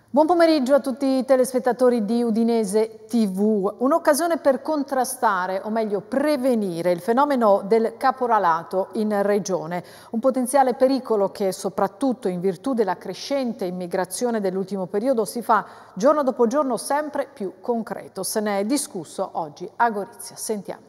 Buon pomeriggio a tutti i telespettatori di Udinese TV. Un'occasione per contrastare, o meglio prevenire, il fenomeno del caporalato in regione. Un potenziale pericolo che, soprattutto in virtù della crescente immigrazione dell'ultimo periodo, si fa giorno dopo giorno sempre più concreto. Se ne è discusso oggi a Gorizia. Sentiamo.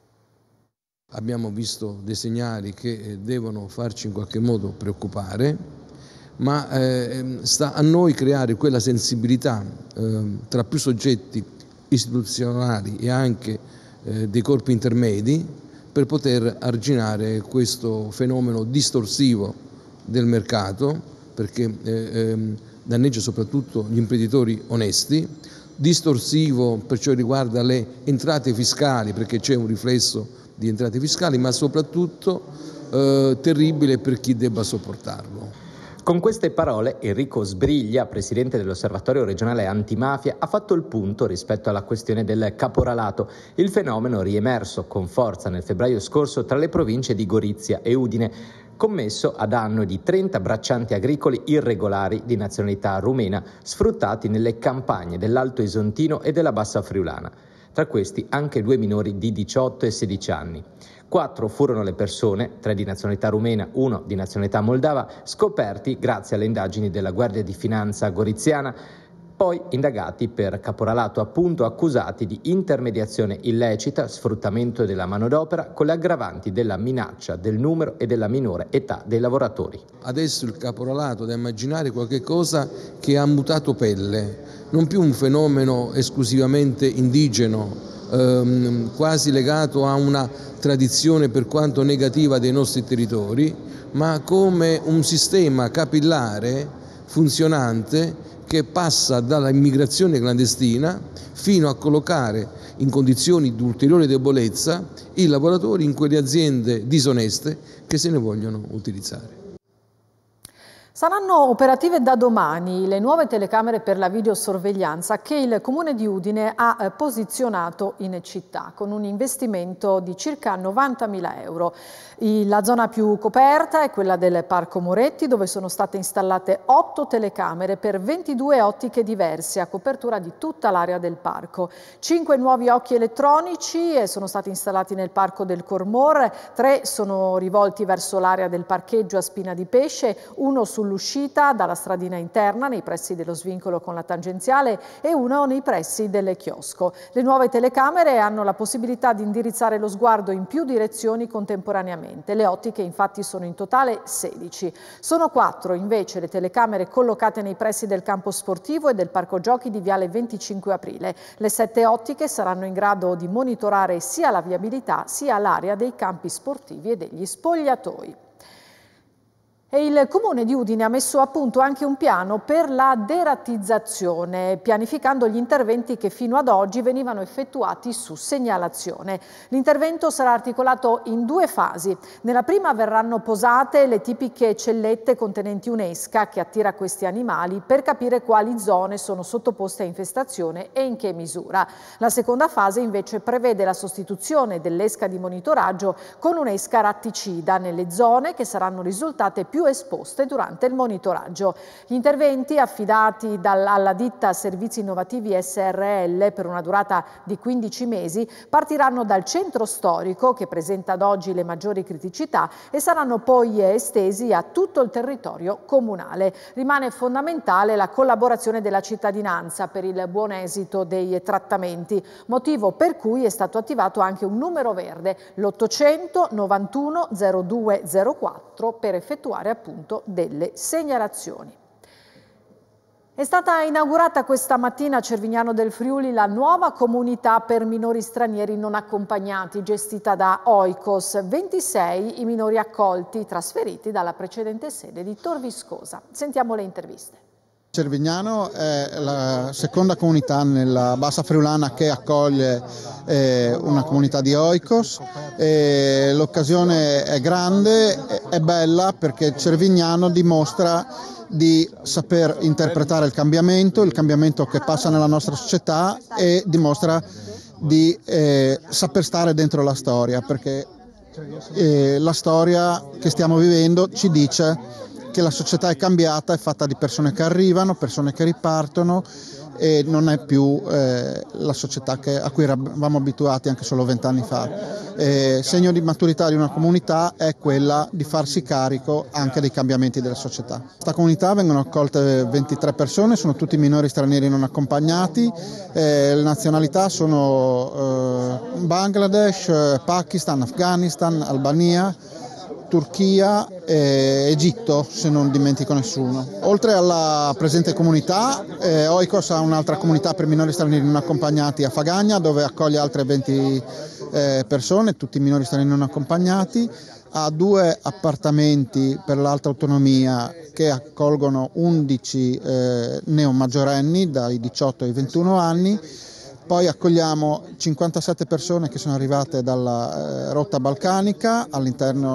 Abbiamo visto dei segnali che devono farci in qualche modo preoccupare, ma sta a noi creare quella sensibilità tra più soggetti istituzionali e anche dei corpi intermedi per poter arginare questo fenomeno distorsivo del mercato, perché danneggia soprattutto gli imprenditori onesti, distorsivo per ciò che riguarda le entrate fiscali, perché c'è un riflesso di entrate fiscali, ma soprattutto terribile per chi debba sopportarlo. Con queste parole Enrico Sbriglia, presidente dell'Osservatorio regionale antimafia, ha fatto il punto rispetto alla questione del caporalato, il fenomeno riemerso con forza nel febbraio scorso tra le province di Gorizia e Udine, commesso a danno di 30 braccianti agricoli irregolari di nazionalità rumena sfruttati nelle campagne dell'Alto Isontino e della Bassa Friulana. Tra questi anche 2 minori di 18 e 16 anni. 4 furono le persone, 3 di nazionalità rumena, 1 di nazionalità moldava, scoperti grazie alle indagini della Guardia di Finanza goriziana, poi indagati per caporalato, appunto accusati di intermediazione illecita, sfruttamento della manodopera con le aggravanti della minaccia, del numero e della minore età dei lavoratori. Adesso il caporalato da immaginare qualche cosa che ha mutato pelle, non più un fenomeno esclusivamente indigeno, quasi legato a una tradizione per quanto negativa dei nostri territori, ma come un sistema capillare funzionante che passa dalla immigrazione clandestina fino a collocare in condizioni di ulteriore debolezza i lavoratori in quelle aziende disoneste che se ne vogliono utilizzare. Saranno operative da domani le nuove telecamere per la videosorveglianza che il Comune di Udine ha posizionato in città con un investimento di circa 90.000 euro. La zona più coperta è quella del Parco Moretti, dove sono state installate 8 telecamere per 22 ottiche diverse a copertura di tutta l'area del parco. 5 nuovi occhi elettronici sono stati installati nel Parco del Cormor, 3 sono rivolti verso l'area del parcheggio a Spina di Pesce, 1 sull'uscita dalla stradina interna nei pressi dello svincolo con la tangenziale e 1 nei pressi del chiosco. Le nuove telecamere hanno la possibilità di indirizzare lo sguardo in più direzioni contemporaneamente. Le ottiche infatti sono in totale 16. Sono 4 invece le telecamere collocate nei pressi del campo sportivo e del parco giochi di Viale 25 Aprile. Le 7 ottiche saranno in grado di monitorare sia la viabilità sia l'area dei campi sportivi e degli spogliatoi. E il Comune di Udine ha messo a punto anche un piano per la derattizzazione, pianificando gli interventi che fino ad oggi venivano effettuati su segnalazione. L'intervento sarà articolato in 2 fasi. Nella prima verranno posate le tipiche cellette contenenti un'esca che attira questi animali per capire quali zone sono sottoposte a infestazione e in che misura. La seconda fase invece prevede la sostituzione dell'esca di monitoraggio con un'esca ratticida nelle zone che saranno risultate più esposte durante il monitoraggio. Gli interventi affidati alla ditta Servizi Innovativi SRL per una durata di 15 mesi partiranno dal centro storico che presenta ad oggi le maggiori criticità e saranno poi estesi a tutto il territorio comunale. Rimane fondamentale la collaborazione della cittadinanza per il buon esito dei trattamenti, motivo per cui è stato attivato anche un numero verde, l'800 91 02 04, per effettuare appunto delle segnalazioni. È stata inaugurata questa mattina a Cervignano del Friuli la nuova comunità per minori stranieri non accompagnati gestita da Oikos. 26 i minori accolti trasferiti dalla precedente sede di Tor Viscosa. Sentiamo le interviste. Cervignano è la seconda comunità nella Bassa Friulana che accoglie una comunità di Oikos. L'occasione è grande, è bella perché Cervignano dimostra di saper interpretare il cambiamento che passa nella nostra società e dimostra di saper stare dentro la storia, perché la storia che stiamo vivendo ci dice che la società è cambiata, è fatta di persone che arrivano, persone che ripartono e non è più la società a cui eravamo abituati anche solo 20 anni fa. Segno di maturità di una comunità è quella di farsi carico anche dei cambiamenti della società. In questa comunità vengono accolte 23 persone, sono tutti minori stranieri non accompagnati, le nazionalità sono Bangladesh, Pakistan, Afghanistan, Albania, Turchia e Egitto, se non dimentico nessuno. Oltre alla presente comunità, Oikos ha un'altra comunità per minori stranieri non accompagnati a Fagagna, dove accoglie altre 20 persone, tutti minori stranieri non accompagnati. Ha 2 appartamenti per l'alta autonomia che accolgono 11 neomaggiorenni dai 18 ai 21 anni. Poi accogliamo 57 persone che sono arrivate dalla rotta balcanica all'interno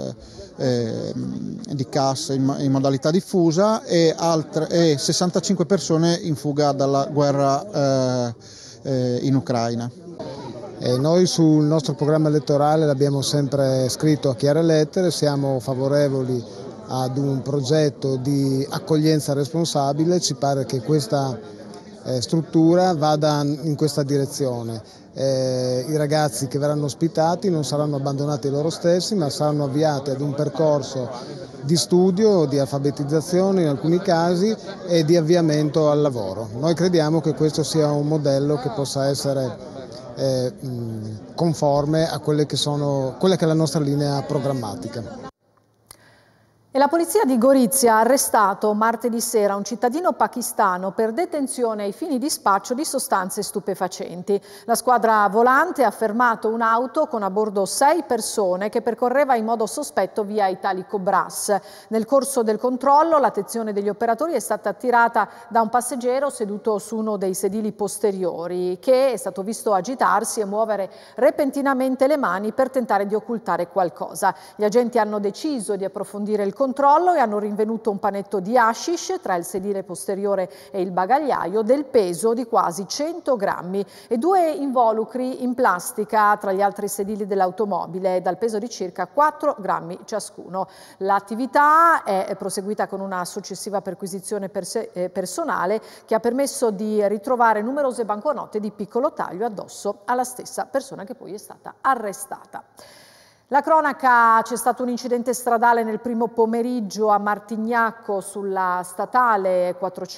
di CAS in modalità diffusa e 65 persone in fuga dalla guerra in Ucraina. Noi sul nostro programma elettorale l'abbiamo sempre scritto a chiare lettere, siamo favorevoli ad un progetto di accoglienza responsabile, ci pare che questa struttura vada in questa direzione. I ragazzi che verranno ospitati non saranno abbandonati loro stessi, ma saranno avviati ad un percorso di studio, di alfabetizzazione in alcuni casi e di avviamento al lavoro. Noi crediamo che questo sia un modello che possa essere conforme a quella che è la nostra linea programmatica. E la polizia di Gorizia ha arrestato martedì sera un cittadino pakistano per detenzione ai fini di spaccio di sostanze stupefacenti. La squadra volante ha fermato un'auto con a bordo 6 persone che percorreva in modo sospetto via Italico Brass. Nel corso del controllo l'attenzione degli operatori è stata attirata da un passeggero seduto su uno dei sedili posteriori che è stato visto agitarsi e muovere repentinamente le mani per tentare di occultare qualcosa. Gli agenti hanno deciso di approfondire il controllo e hanno rinvenuto un panetto di hashish tra il sedile posteriore e il bagagliaio del peso di quasi 100 grammi e 2 involucri in plastica tra gli altri sedili dell'automobile dal peso di circa 4 grammi ciascuno. L'attività è proseguita con una successiva perquisizione personale che ha permesso di ritrovare numerose banconote di piccolo taglio addosso alla stessa persona che poi è stata arrestata. La cronaca: c'è stato un incidente stradale nel primo pomeriggio a Martignacco sulla statale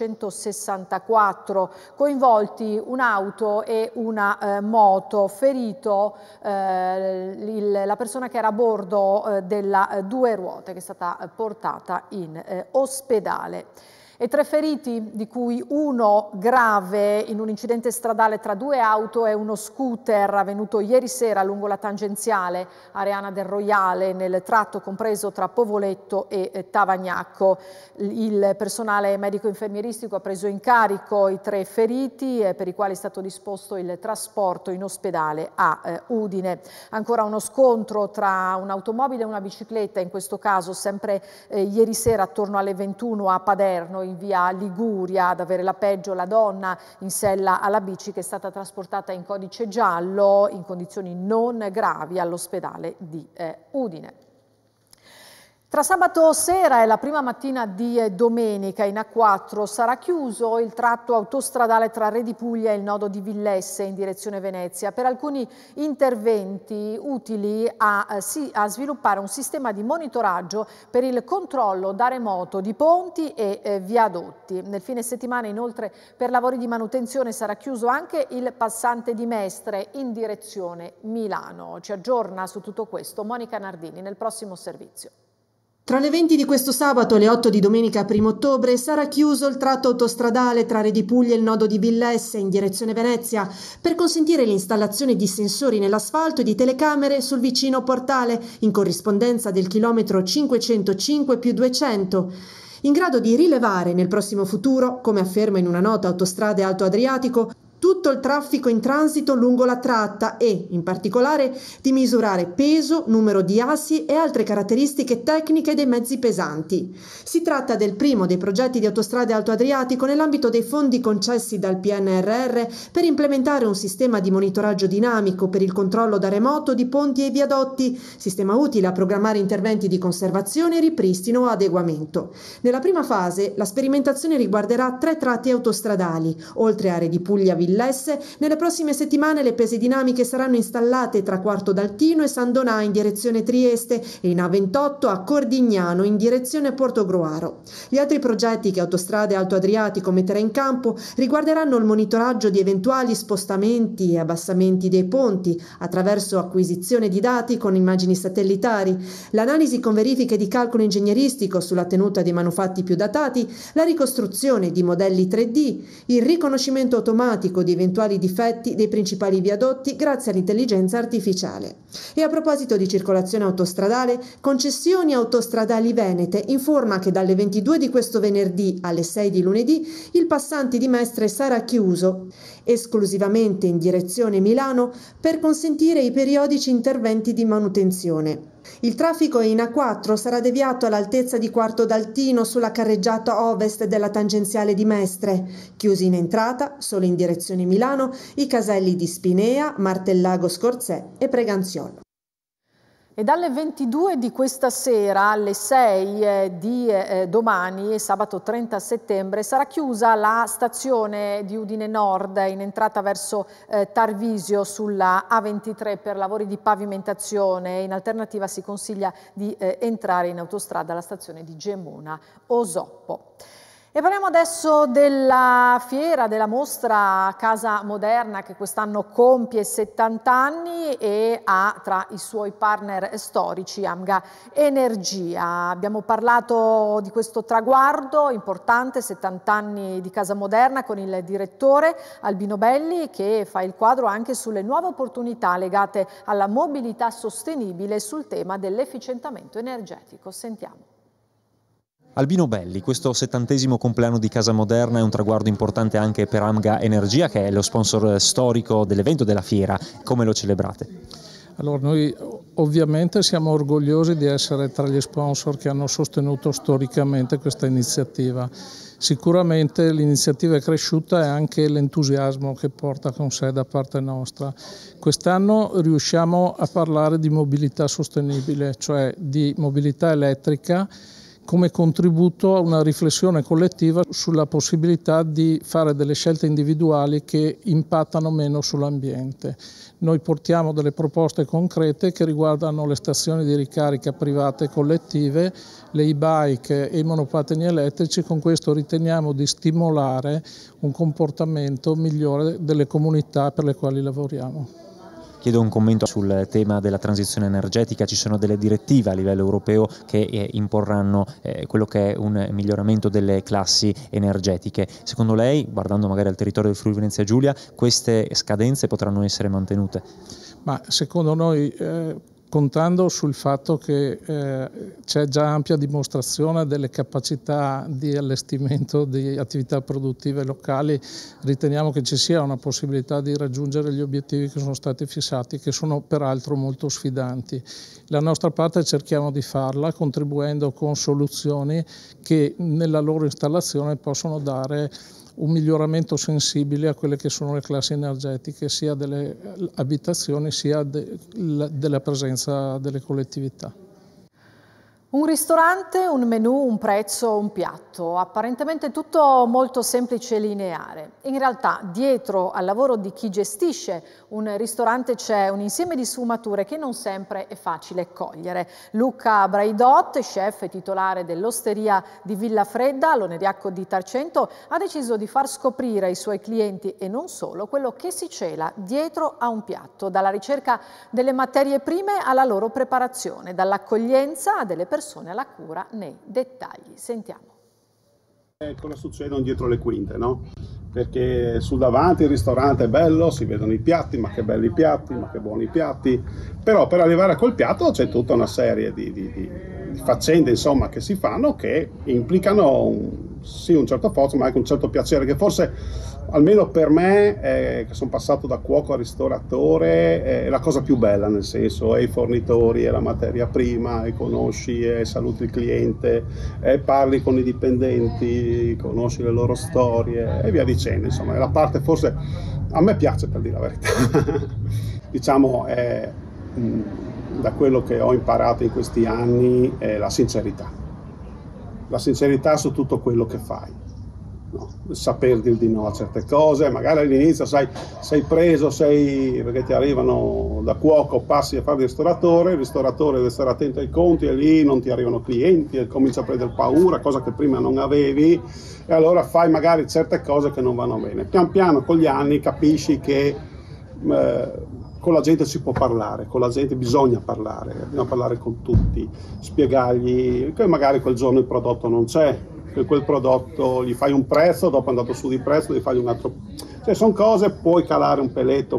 464, coinvolti un'auto e una moto, ferito la persona che era a bordo della 2 ruote che è stata portata in ospedale. E 3 feriti, di cui 1 grave in un incidente stradale tra 2 auto e uno scooter avvenuto ieri sera lungo la tangenziale Areana del Roiale nel tratto compreso tra Povoletto e Tavagnacco. Il personale medico-infermieristico ha preso in carico i 3 feriti per i quali è stato disposto il trasporto in ospedale a Udine. Ancora uno scontro tra un'automobile e una bicicletta, in questo caso sempre ieri sera attorno alle 21 a Paderno, in via Liguria. Ad avere la peggio la donna in sella alla bici che è stata trasportata in codice giallo in condizioni non gravi all'ospedale di Udine. Tra sabato sera e la prima mattina di domenica in A4 sarà chiuso il tratto autostradale tra Re di Puglia e il nodo di Villesse in direzione Venezia per alcuni interventi utili a sviluppare un sistema di monitoraggio per il controllo da remoto di ponti e viadotti. Nel fine settimana inoltre per lavori di manutenzione sarà chiuso anche il passante di Mestre in direzione Milano. Ci aggiorna su tutto questo Monica Nardini nel prossimo servizio. Tra le 20 di questo sabato e le 8 di domenica 1 ottobre sarà chiuso il tratto autostradale tra Re di Puglia e il nodo di Villesse in direzione Venezia per consentire l'installazione di sensori nell'asfalto e di telecamere sul vicino portale in corrispondenza del chilometro 505+200. In grado di rilevare nel prossimo futuro, come afferma in una nota Autostrade Alto Adriatico, tutte tutto il traffico in transito lungo la tratta e, in particolare, di misurare peso, numero di assi e altre caratteristiche tecniche dei mezzi pesanti. Si tratta del primo dei progetti di autostrade Alto Adriatico nell'ambito dei fondi concessi dal PNRR per implementare un sistema di monitoraggio dinamico per il controllo da remoto di ponti e viadotti, sistema utile a programmare interventi di conservazione, ripristino o adeguamento. Nella prima fase, la sperimentazione riguarderà 3 tratti autostradali. Oltre a Redipuglia Villesse, nelle prossime settimane le pese dinamiche saranno installate tra Quarto d'Altino e San Donà in direzione Trieste e in A28 a Cordignano in direzione Portogruaro. Gli altri progetti che Autostrade Alto Adriatico metterà in campo riguarderanno il monitoraggio di eventuali spostamenti e abbassamenti dei ponti attraverso acquisizione di dati con immagini satellitari, l'analisi con verifiche di calcolo ingegneristico sulla tenuta dei manufatti più datati, la ricostruzione di modelli 3D, il riconoscimento automatico di eventuali difetti dei principali viadotti grazie all'intelligenza artificiale. E a proposito di circolazione autostradale, Concessioni Autostradali Venete informa che dalle 22 di questo venerdì alle 6 di lunedì il passante di Mestre sarà chiuso esclusivamente in direzione Milano per consentire i periodici interventi di manutenzione. Il traffico in A4 sarà deviato all'altezza di Quarto d'Altino sulla carreggiata ovest della tangenziale di Mestre, chiusi in entrata, solo in direzione Milano, i caselli di Spinea, Martellago Scorzè e Preganziolo. E dalle 22 di questa sera alle 6 di domani, sabato 30 settembre, sarà chiusa la stazione di Udine Nord in entrata verso Tarvisio sulla A23 per lavori di pavimentazione. In alternativa si consiglia di entrare in autostrada alla stazione di Gemona Osoppo. E parliamo adesso della fiera, della mostra Casa Moderna che quest'anno compie 70 anni e ha tra i suoi partner storici AMGA Energia. Abbiamo parlato di questo traguardo importante, 70 anni di Casa Moderna, con il direttore Albino Belli che fa il quadro anche sulle nuove opportunità legate alla mobilità sostenibile e sul tema dell'efficientamento energetico. Sentiamo. Albino Belli, questo 70° compleanno di Casa Moderna è un traguardo importante anche per AMGA Energia, che è lo sponsor storico dell'evento, della fiera. Come lo celebrate? Allora, noi ovviamente siamo orgogliosi di essere tra gli sponsor che hanno sostenuto storicamente questa iniziativa. Sicuramente l'iniziativa è cresciuta e anche l'entusiasmo che porta con sé da parte nostra. Quest'anno riusciamo a parlare di mobilità sostenibile, cioè di mobilità elettrica, come contributo a una riflessione collettiva sulla possibilità di fare delle scelte individuali che impattano meno sull'ambiente. Noi portiamo delle proposte concrete che riguardano le stazioni di ricarica private e collettive, le e-bike e i monopattini elettrici. Con questo riteniamo di stimolare un comportamento migliore delle comunità per le quali lavoriamo. Chiedo un commento sul tema della transizione energetica. Ci sono delle direttive a livello europeo che imporranno quello che è un miglioramento delle classi energetiche. Secondo lei, guardando magari al territorio del Friuli Venezia Giulia, queste scadenze potranno essere mantenute? Ma secondo noi, contando sul fatto che c'è già ampia dimostrazione delle capacità di allestimento di attività produttive locali, riteniamo che ci sia una possibilità di raggiungere gli obiettivi che sono stati fissati, che sono peraltro molto sfidanti. La nostra parte cerchiamo di farla contribuendo con soluzioni che nella loro installazione possono dare un miglioramento sensibile a quelle che sono le classi energetiche sia delle abitazioni sia della presenza delle collettività. Un ristorante, un menù, un prezzo, un piatto, apparentemente tutto molto semplice e lineare. In realtà dietro al lavoro di chi gestisce un ristorante c'è un insieme di sfumature che non sempre è facile cogliere. Luca Braidot, chef e titolare dell'osteria di Villafredda, l'Oneriacco di Tarcento, ha deciso di far scoprire ai suoi clienti e non solo quello che si cela dietro a un piatto, dalla ricerca delle materie prime alla loro preparazione, dall'accoglienza delle persone alla cura nei dettagli. Sentiamo. Cosa succedono dietro le quinte, no? Perché sul davanti il ristorante è bello, si vedono i piatti, ma che belli piatti, ma che buoni piatti, però per arrivare a quel piatto c'è tutta una serie di faccende, insomma, che si fanno che implicano sì, un certo forza, ma anche un certo piacere, che forse, almeno per me, che sono passato da cuoco a ristoratore, è la cosa più bella, nel senso, è i fornitori, è la materia prima, e conosci e saluti il cliente, e parli con i dipendenti, conosci le loro storie e via dicendo, insomma, è la parte forse, a me piace, per dire la verità, diciamo, da quello che ho imparato in questi anni, è la sincerità su tutto quello che fai, no? Saper dir di no a certe cose, magari all'inizio sei preso, perché ti arrivano da cuoco, passi a fare il ristoratore deve stare attento ai conti, e lì non ti arrivano clienti e cominci a prendere paura, cosa che prima non avevi, e allora fai magari certe cose che non vanno bene. Pian piano con gli anni capisci che con la gente si può parlare, con la gente bisogna parlare con tutti, spiegargli che magari quel giorno il prodotto non c'è, che quel prodotto gli fai un prezzo, dopo è andato su di prezzo, gli fai un altro. Cioè, sono cose, puoi calare un peletto,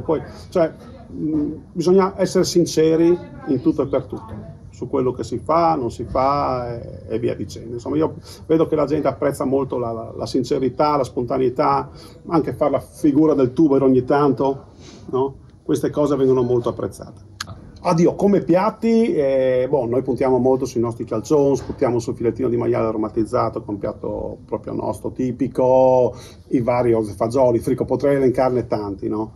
bisogna essere sinceri in tutto e per tutto, su quello che si fa, non si fa e via dicendo. Insomma, io vedo che la gente apprezza molto la sincerità, la spontaneità, anche fare la figura del tubero ogni tanto, no? Queste cose vengono molto apprezzate. Addio, come piatti, noi puntiamo molto sui nostri calzones, puntiamo sul filettino di maiale aromatizzato, che è un piatto proprio nostro tipico, i vari fagioli, frico, potrei elencarne tanti, no?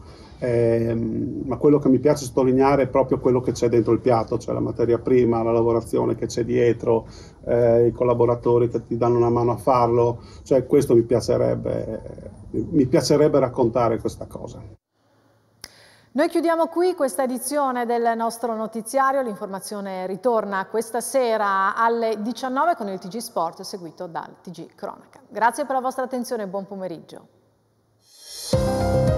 Ma quello che mi piace sottolineare è proprio quello che c'è dentro il piatto, cioè la materia prima, la lavorazione che c'è dietro, i collaboratori che ti danno una mano a farlo, cioè questo mi piacerebbe raccontare questa cosa. Noi chiudiamo qui questa edizione del nostro notiziario, l'informazione ritorna questa sera alle 19 con il TG Sport seguito dal TG Cronaca. Grazie per la vostra attenzione e buon pomeriggio.